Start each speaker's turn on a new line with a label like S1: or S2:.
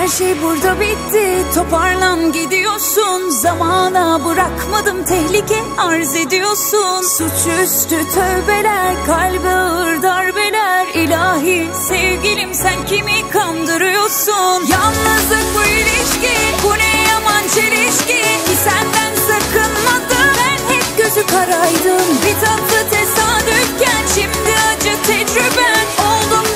S1: Her şey burada bitti, toparlan gidiyorsun. Zamana bırakmadım, tehlike arz ediyorsun. Suçüstü tövbeler, kalbe ağır darbeler. İlahi sevgilim, sen kimi kandırıyorsun? Yalnızlık bu ilişki, bu ne yaman çelişki. Ki senden sakınmadım, ben hep gözü karaydım. Bir tatlı tesadüfken şimdi acı tecrüben oldum.